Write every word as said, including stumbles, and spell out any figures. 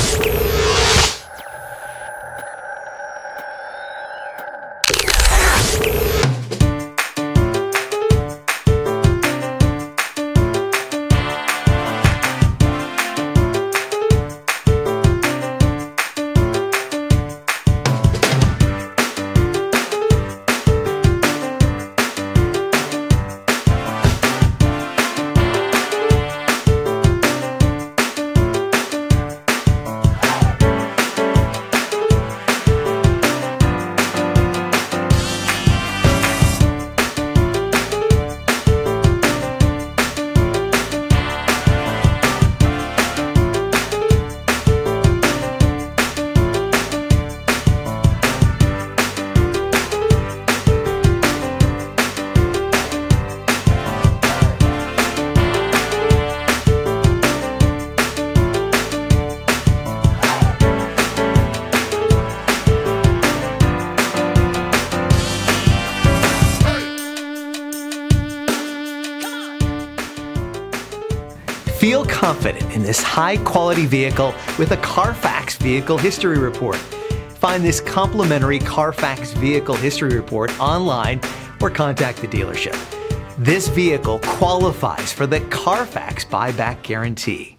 Feel confident in this high-quality vehicle with a Carfax Vehicle History Report. Find this complimentary Carfax Vehicle History Report online or contact the dealership. This vehicle qualifies for the Carfax Buyback Guarantee.